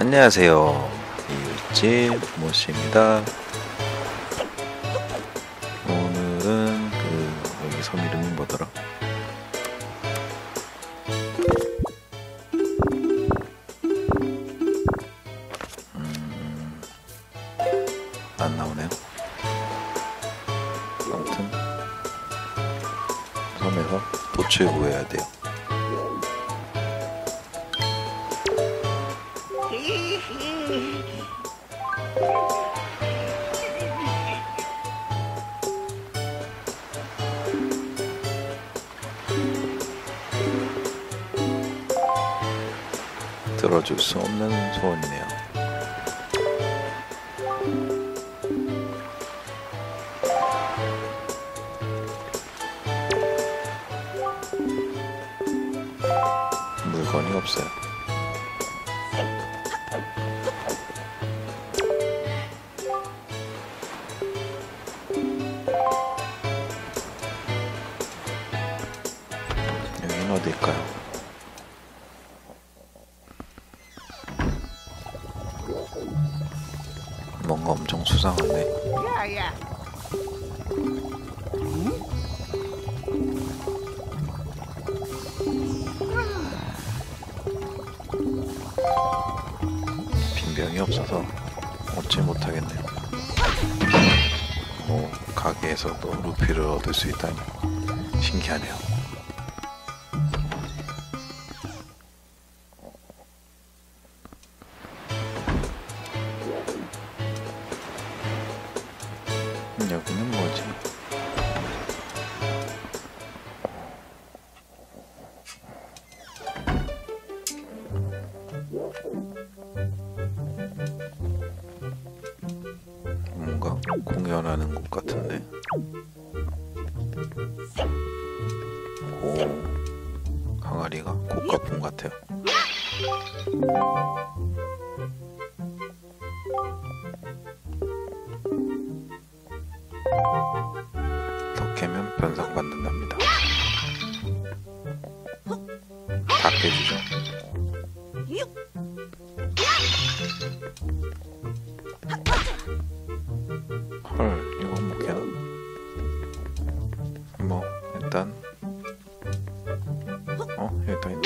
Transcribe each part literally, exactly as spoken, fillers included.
안녕하세요. 이웃집 모씨입니다. 오늘은 그 여기 섬 이름이 뭐더라? 음, 안 나오네요. 아무튼 섬에서 돛을 구해야 돼요. 들어줄 수 없는 소원이네요. 물건이 없어요. 여긴 어딜까요? 뭔가 엄청 수상하네. 빈병이 없어서 얻지 못하겠네요. 오, 가게에서도 루피를 얻을 수 있다니 신기하네요. 여기는 뭐지? 뭔가 공연하는 곳 같은데. 오, 항아리가 고가품 같아요. 더 깨면 변상받는답니다. 다 깨주죠. 헐, 이거 못 깨나? 뭐 일단 어? 여기 또 있네.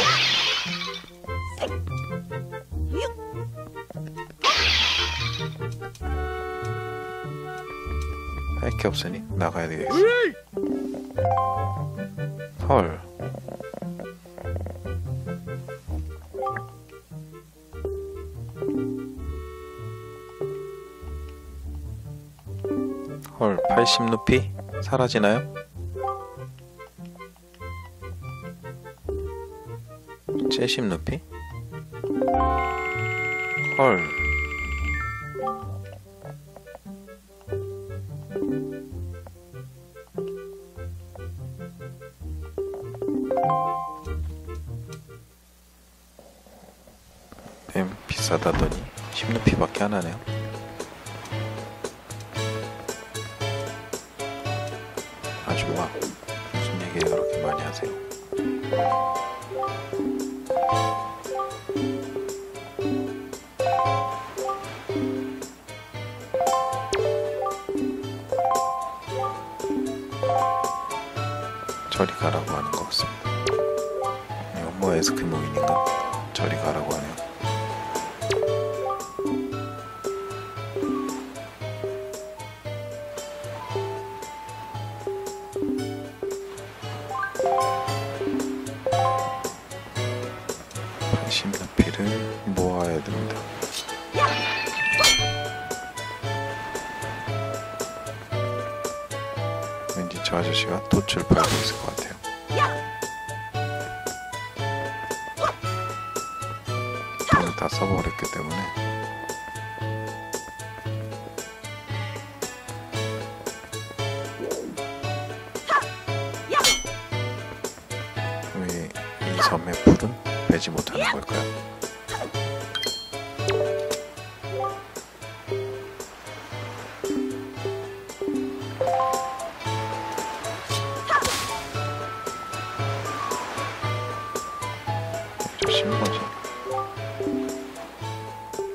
할 게 없으니 나가야 되겠어. 헐. 헐, 팔십 루피? 사라지나요? 칠십 루피? 헐. 뱀 비싸다더니 십 루피밖에 안 하네요. 아줌마, 무슨 얘기를 그렇게 많이 하세요? 저리 가라고 하는 것 같습니다. 이거 뭐 에스크모인인가? 저리 가라고 하네요. 팔십 루피를 모아야 됩니다. 왠지 저 아저씨가 돛을 팔고 있을 것 같아요. 돈을 다 써버렸기 때문에 왜 이 섬의 불은 빼지 못하는 걸까요? 저 신문지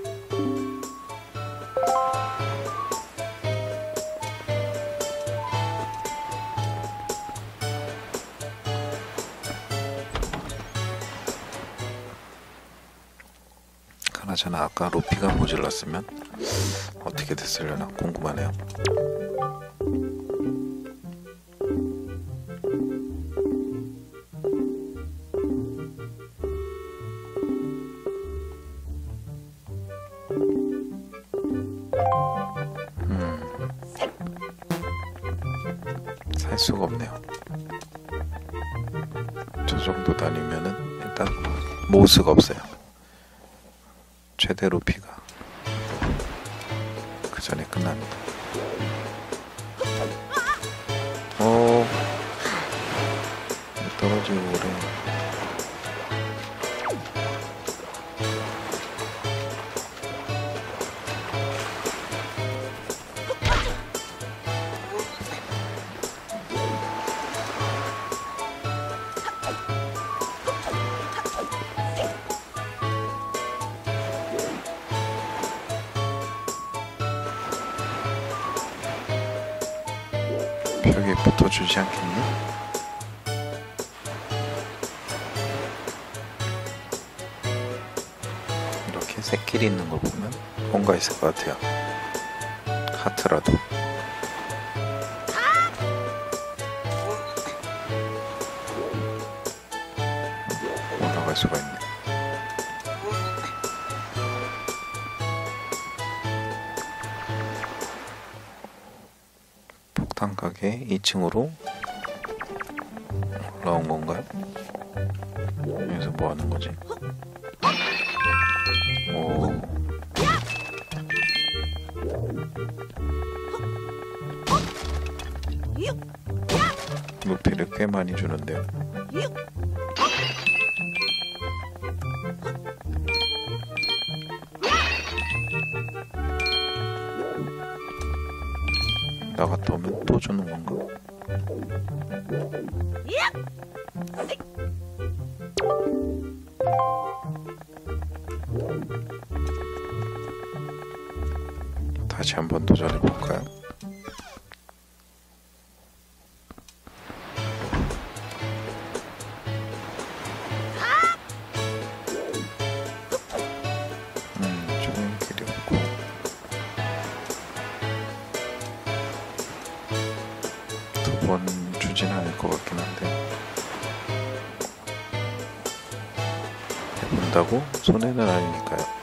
그나저나 아까 루피가 모질랐으면 어떻게 됐으려나 궁금하네요. 음, 살 수가 없네요. 저 정도 다니면은 일단 모스가 없어요. 최대 루피가 그 전에 끝납니다. 어, 떨어지고 그래. 벽에 붙어주지 않겠니? 이렇게 새끼리 있는 걸 보면 뭔가 있을 것 같아요. 하트라도. 올라갈 수가 있네. 폭탄 가게 이 층으로 올라온 건가요? 여기서 뭐 하는 거지? 오. 루피를 꽤 많이 주는데요. 나갔다 오면 또 주는 건가? 다시 한번 도전해 볼까요? 음, 조금 길이 없고 두 번 주진 않을 것 같긴 한데 해본다고 손해는 아니니까요.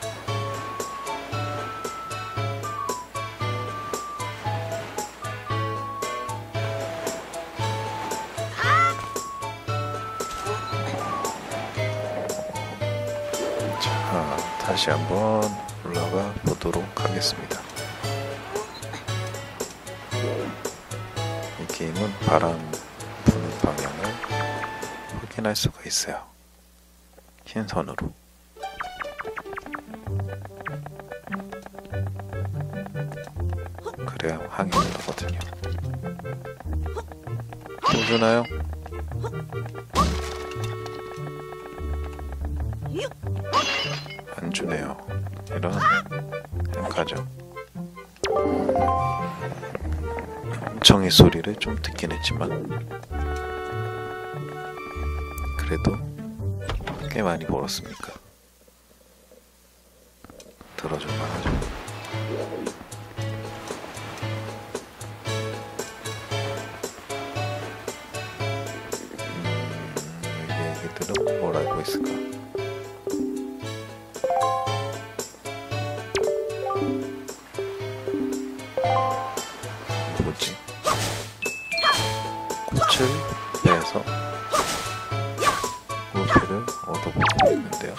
자, 다시 한번 올라가 보도록 하겠습니다. 이 게임은 바람 부는 방향을 확인할 수가 있어요. 흰 선으로. 그래야 항해를 하거든요. 또 주나요? 안 주네요. 이런 행가죠. 정의 소리를 좀 듣긴 했지만 그래도 꽤 많이 벌었으니까 들어줄 만하죠. 음, 여기 얘기들은 뭘 알고 있을까? 뭐지? 꽃을 빼서 루피를 얻어보고 있는데요.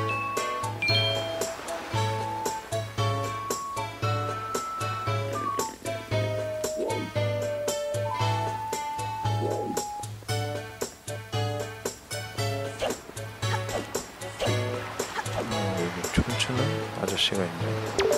음, 여기 춤추는 아저씨가 있네요.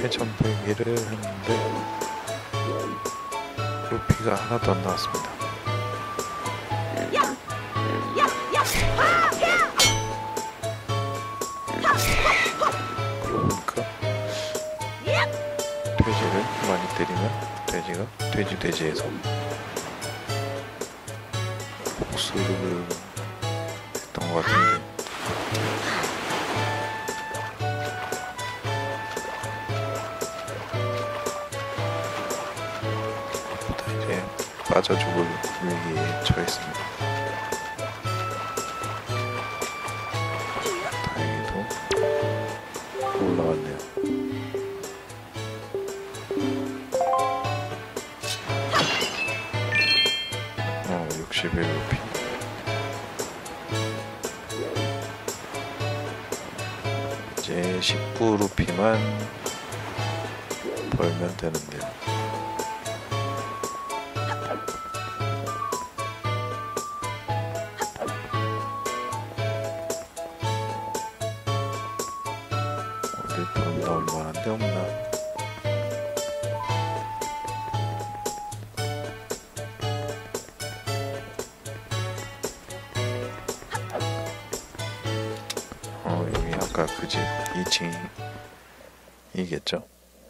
천백일을 했는데 루피가 하나도 안 나왔습니다. 그러고 보니까 돼지를 많이 때리면 돼지가 돼지 돼지에서 복수를 했던 것 같은데 보다 이제 빠져 죽을 위기에 처했습니다. 다행히도 올라왔네요. 어, 육십일 루피. 이제 십구 루피만 벌면 되는데요. 어디 돈 나올 만한 데 없나? 어, 여기 아까 그 집 이 층이겠죠?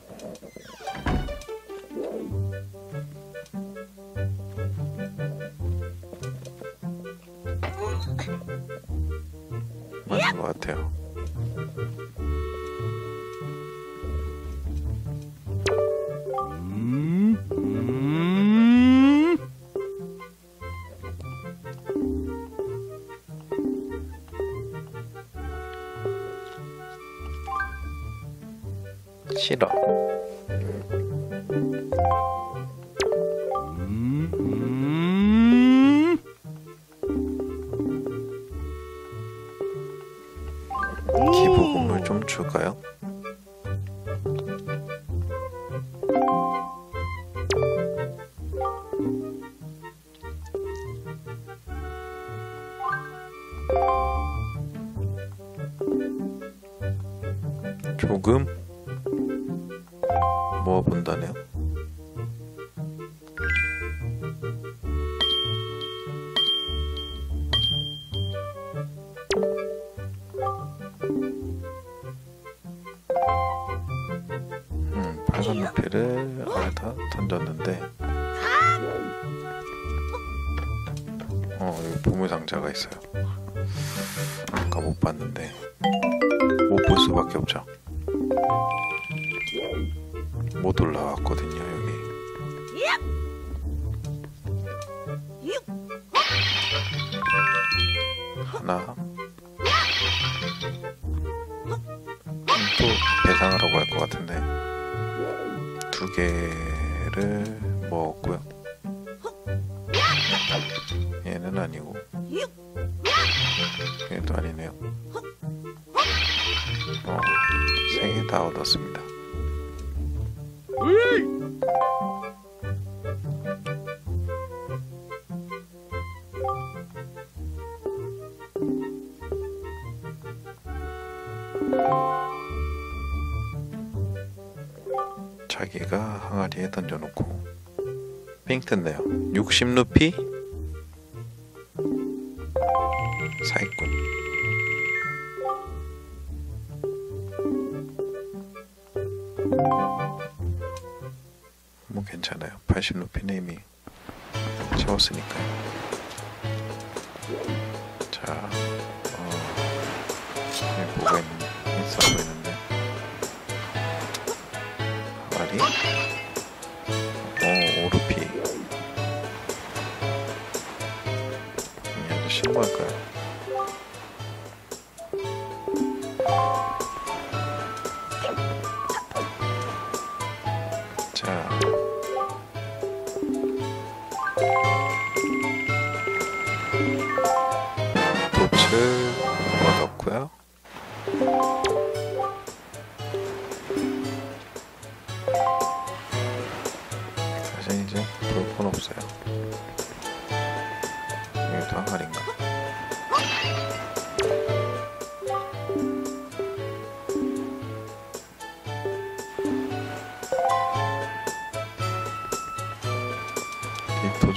맞는 것 같아요. 싫어. 기부금을 좀 줄까요? 조금 모아본다네요. 음, 빨간 루피를 아래다 던졌는데 어, 여기 보물상자가 있어요. 아까 못 봤는데 못 볼 수밖에 없죠. 못 올라왔거든요. 여기 하나 또 배상하라고 할 것 같은데 두 개를 먹었고요. 얘는 아니고 얘도 아니네요. 어, 세 개 다 얻었습니다. 자기가 항아리에 던져놓고 삥 뜯네요. 육십 루피 사기꾼. 뭐 괜찮아요. 팔십 루피는 이미 채웠으니까요. 자, 어, 여기 뭐가 있는, 있어 보이는데 항아리 어, 오 루피. 이 아저씨 뭐 할까요? 자, 돛을 얻었고요. 사실 이제 볼 건 없어요. 여기도 항아리인가?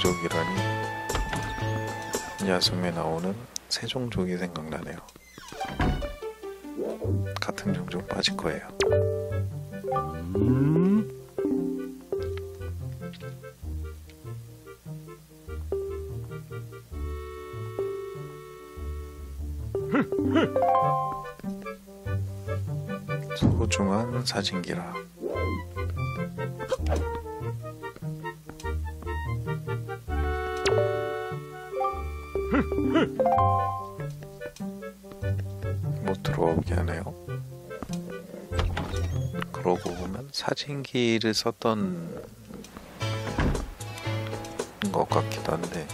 세종족이라니 야숨에 나오는 세종족이 생각나네요. 같은 종족 빠질 거예요. 음. 소중한 사진기라. 못 들어오게 하네요. 그러고 보면 사진기를 썼던 것 같기도 한데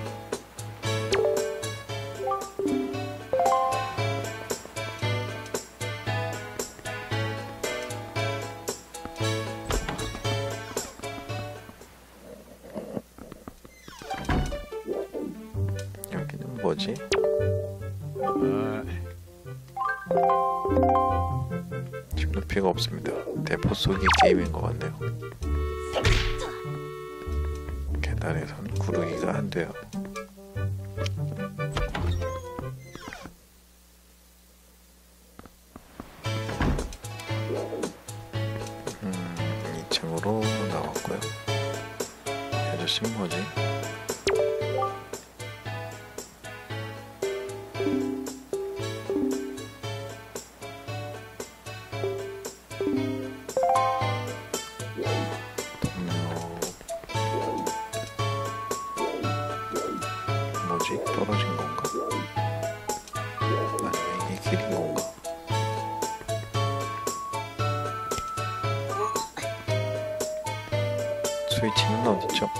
여기는 뭐지? 지금 높이가 없습니다. 대포 쏘기 게임인 것 같네요. 계단에선 구르기가 안 돼요. 음, 이 층으로 나왔고요. 이 아저씨는 뭐지? 뭐지? 떨어진 건가? 아니면 이게 길인 건가? 스위치는 어딨죠?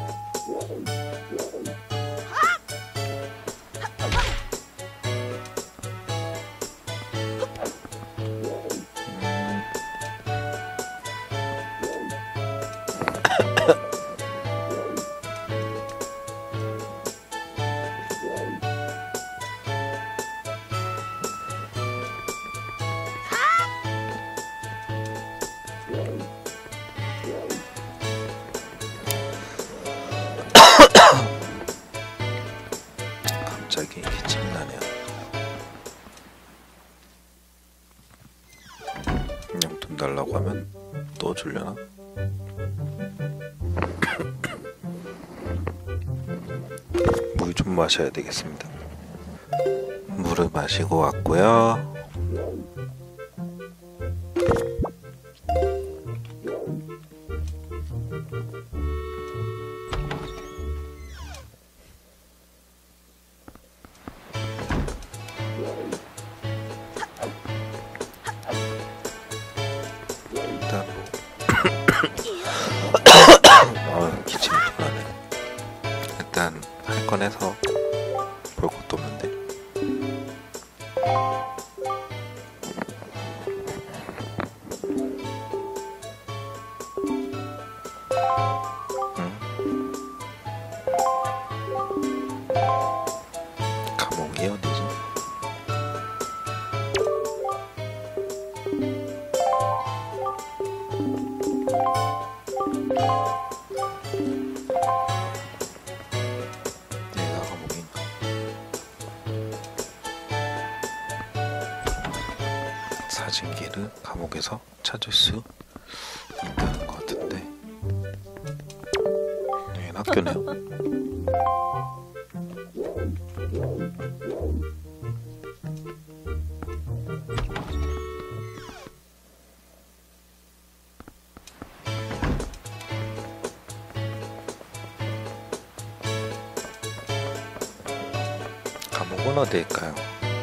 음. 갑자기 기침이 나네요. 용돈 달라고 하면 또 주려나? 물 좀 마셔야 되겠습니다. 물을 마시고 왔고요. 일단 어, 기침이 또 나네. 일단 할 건 해서 볼 것도 없는데. 응? 감옥이 어디지? 얘가 감옥인가? 사진기를 감옥에서 찾을 수 있다는 것 같은데 여긴 학교네요. 감옥은 어디일까요?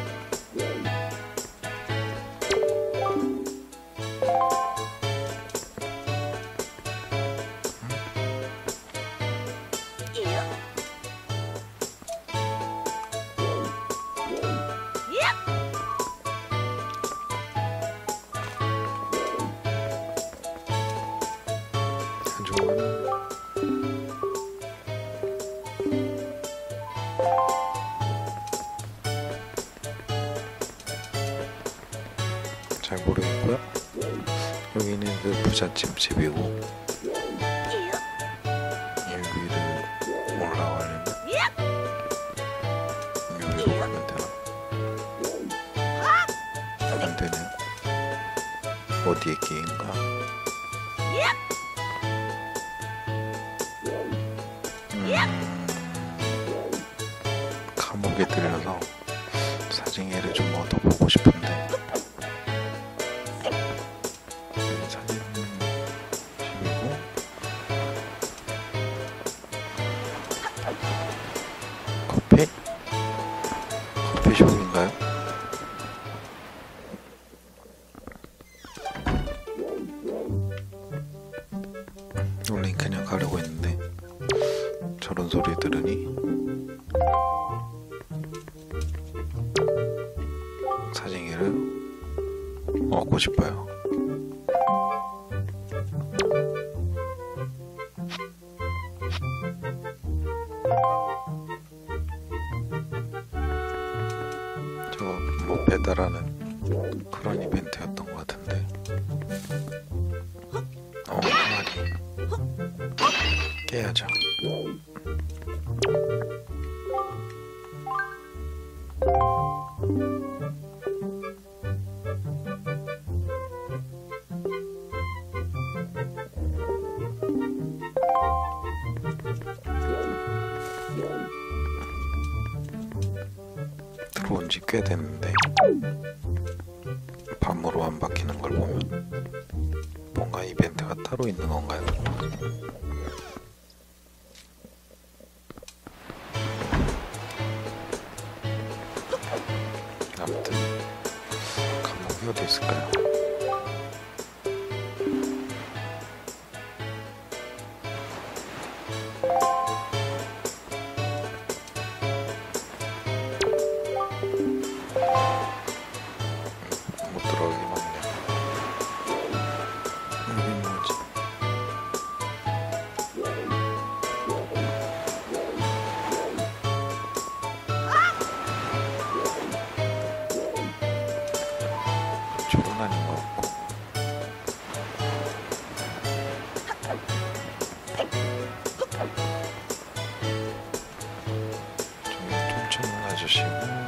한중은 잘 모르겠고요. 여기는 그 부잣집 집이고 여기를 어디에 끼인가? 음, 감옥에 들려서 사진기를 좀 얻어보고 싶은데 사진 집이고 커피? 커피숍인가요? 원래 그냥 가려고 했는데 저런 소리 들으니 사진기를 얻고 싶어요. 저거 뭐 배달하는 그런 이벤트였던 것 같은데. 어, 한 마리 깨야죠. 들어온 지 꽤 됐는데 밤으로 안 바뀌는 걸 보면 뭔가 이벤트가 따로 있는 건가요? 아무튼 감옥이 어디 있을까요? 못 들어가기만 해. 여긴 뭐지? 그쪽은 아닌 것 같고. 좀 춤추는 아저씨고.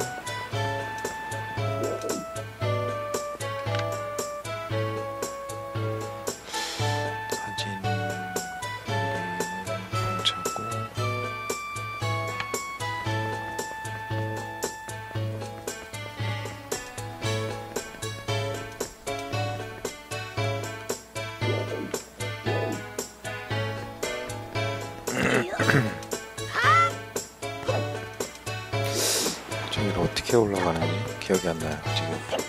저기를 어떻게 올라가는지 기억이 안 나요, 지금.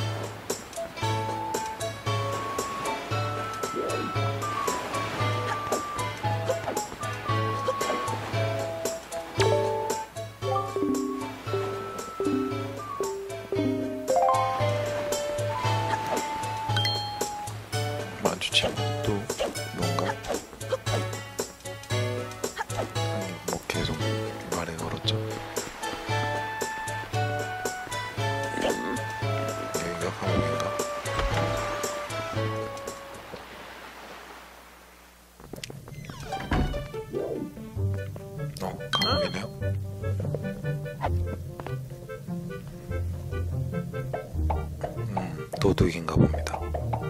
마주치면 또 뭔가 아니 뭐 계속 말에 걸었죠. 여기가 감옥인가? 어, 감옥이네요. 음, 도둑인가 봅니다.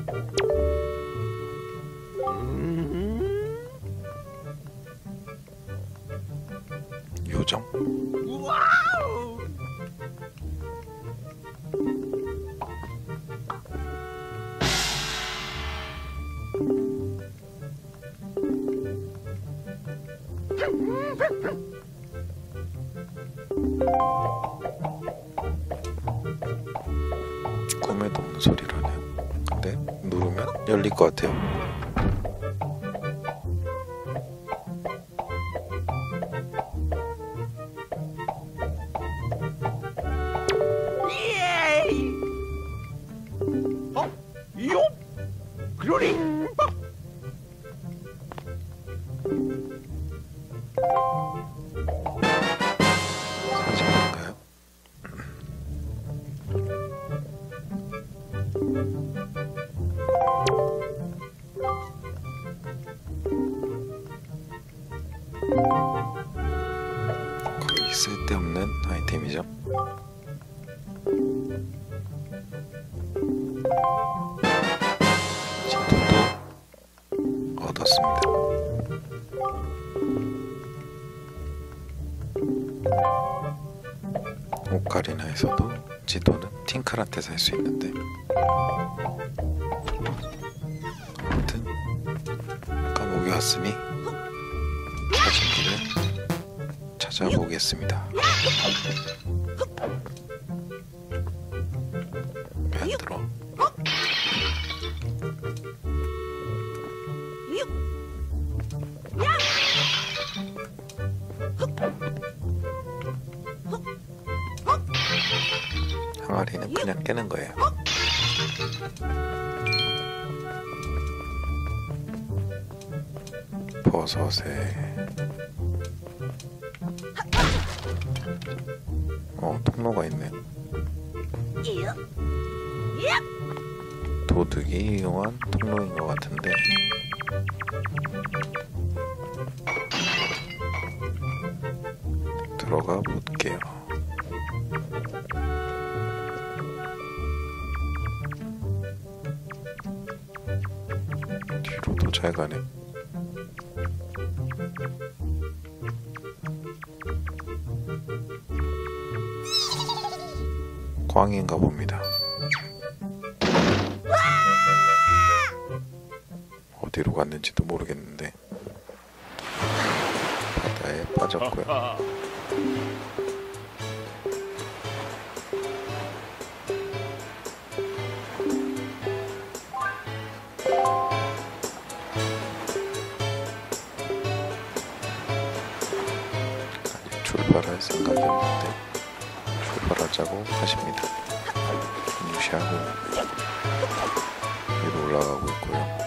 요정? 꿈에도 없는 소리라네요. 근데 누르면 열릴 것 같아요. 어? 요? 그러리? 사진인가요? 여기서도 지도는 팅클한테 살 수 있는데, 아무튼 감옥에 왔으니 찾은 길을 찾아보겠습니다. 왜 안 들어? 항아리는 그냥 깨는 거예요. 버섯에 어 통로가 있네. 도둑이 이용한 통로인 것 같은데, 들어가 볼게요. 뒤로도 잘 가네. 광인가 봅니다. 어디로 갔는지도 모르겠는데 바다에 빠졌고요. 아직 출발할 생각이었는데 출발하자고 하십니다. 무시하고 위로 올라가고 있고요.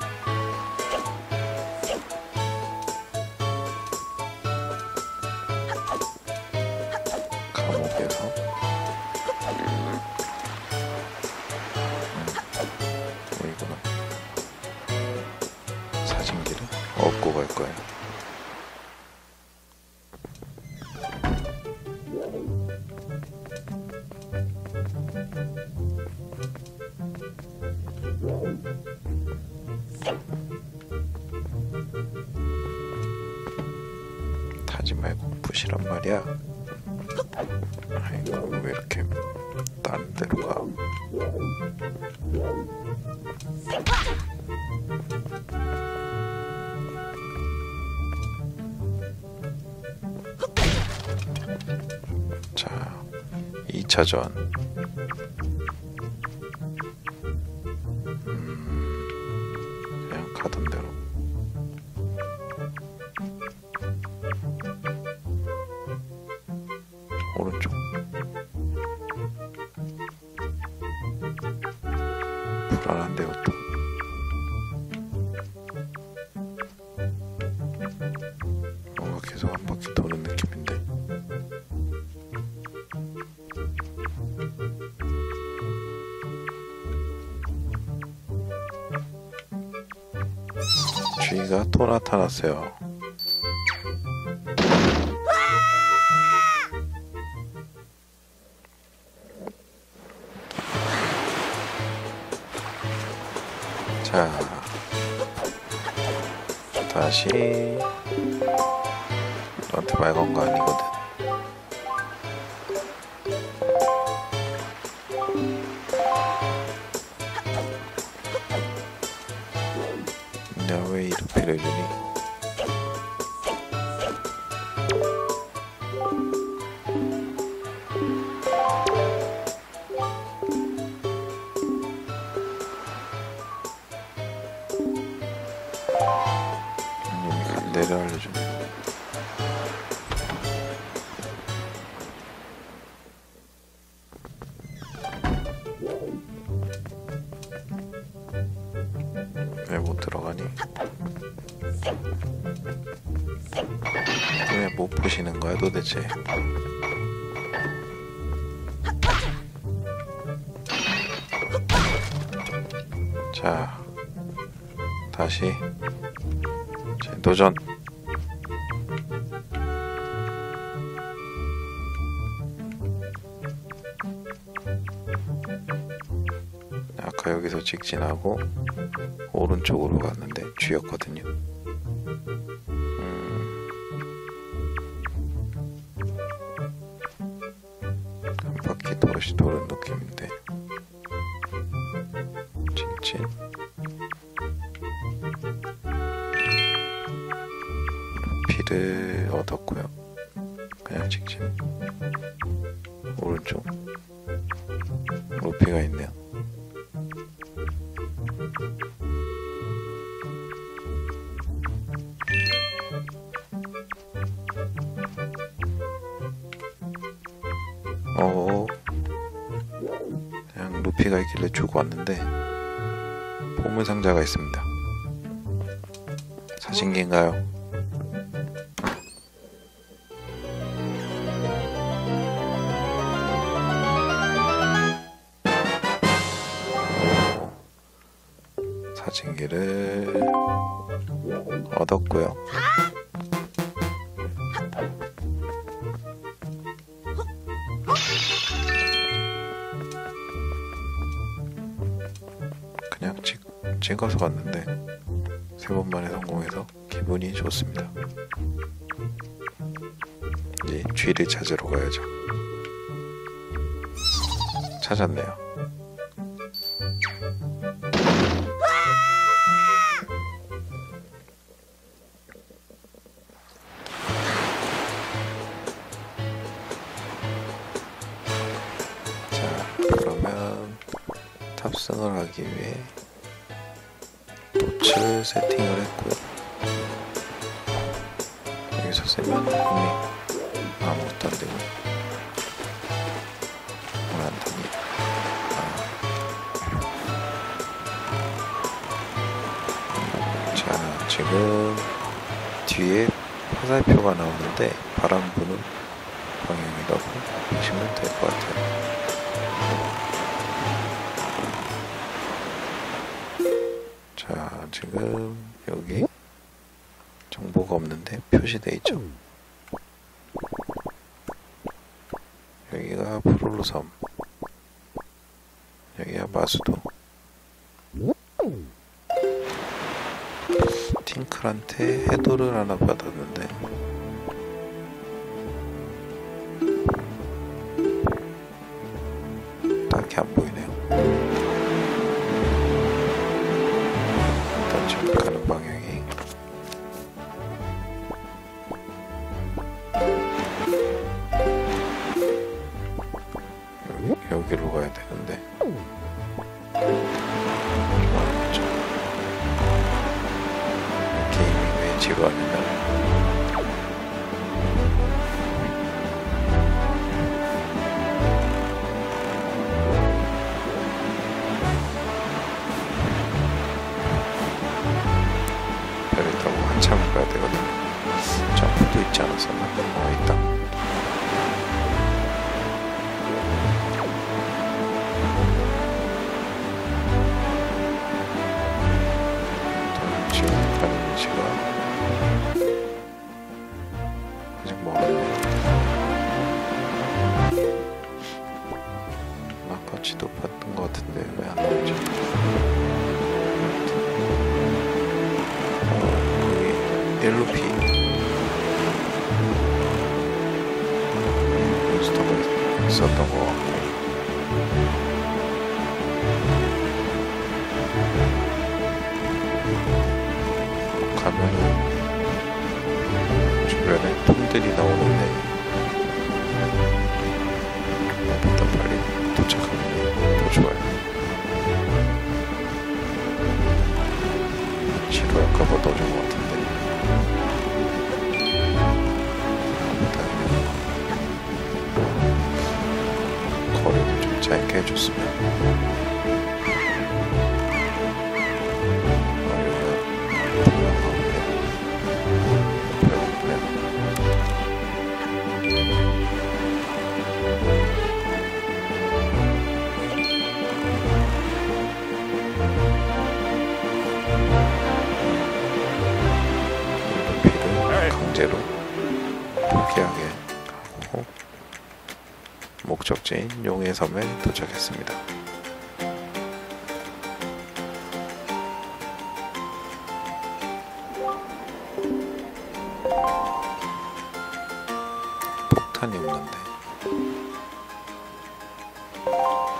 감옥에서 음, 보이구나. 사진기를 얻고 갈 거예요. 타지 말고 부시란 말이야. 아이고, 왜 이렇게 다른 데로 가? 자, 이 차전. 음, 그냥 가던 대로. 오른쪽. 불안한데요, 또. 뭔가 계속 한 바퀴 도는 느낌인데. 쥐가 또 나타났어요. 자, 다시. 너한테 말 건 거 아니거든. 내가 왜 이렇게를 주니? 이미 간대를 알려주네. 왜 못 들어가니? 왜 못 보시는 거야 도대체? 자, 다시 재도전. 아까 여기서 직진하고 오른쪽으로 갔는데 쥐였거든요. 음, 한 바퀴 느낌인데. 칭칭. 루피를 얻었고요. 그냥 칭칭. 오른쪽 루피가 있네요. 어, 그냥 루피가 있길래 주고 왔는데 보물 상자가 있습니다. 사신기인가요? 사진기를 얻었고요. 그냥 찍, 찍어서 갔는데 세 번 만에 성공해서 기분이 좋습니다. 이제 쥐를 찾으러 가야죠. 찾았네요. 그러면 탑승을 하기 위해 노츠를 세팅을 했고요. 여기서 쓰면 이미 아무것도 안 되고 원한다니. 아. 자, 지금 뒤에 화살표가 나오는데 바람 부는 방향이라고 보시면 될 것 같아요. 자, 지금 여기 정보가 없는데 표시되어 있죠. 여기가 프롤로 섬, 여기가 마수도. 팅클한테 해도를 하나 받았는데 딱히 안 보이네요. 일단 지금 가는 방향이 여기, 여기로 가야 되는데 맞죠? 게임이 왜 지루하냐면 한참 가야 되거든요. 점프도 있지 않았었나? 어, 있다. 지금 가는 시간 아직 멀었네. 아까 지도 봤던 것 같은데 왜 안 나오지? 옐로피 몬스터가 있었던 것 같고 가면은 주변에 톰들이 나오는데 보다 빨리 도착하면 더 좋아요. 지루할까봐 넣어준 것 같은데 거리도 좀 짧게 해줬으면. 어, 여기가 통나가는데 배고프네. 루피를 강제로 포기하게 하고 목적지인 용의 섬에 도착했습니다. 폭탄이 없는데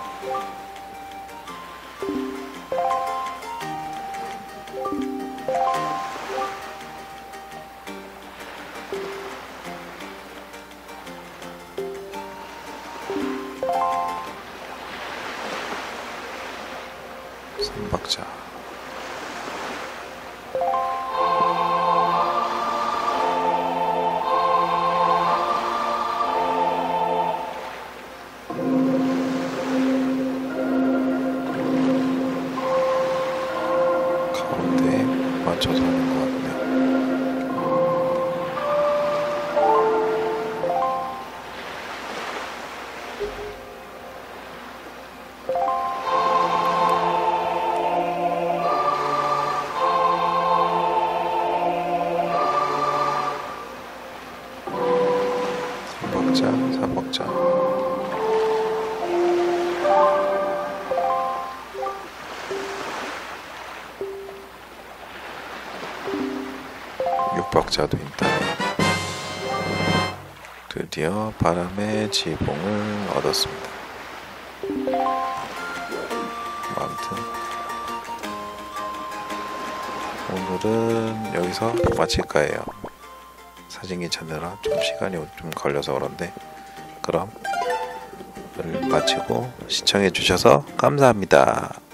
삼박자. 가운데 맞춰서 하는 것 같네요. 삼박자, 사박자. 육박자도 있다. 드디어 바람의 지붕을 얻었습니다. 아무튼 오늘은 여기서 마칠 거예요. 사진기 찾느라 좀 시간이 좀 걸려서 그런데, 그럼 오늘 마치고 시청해 주셔서 감사합니다.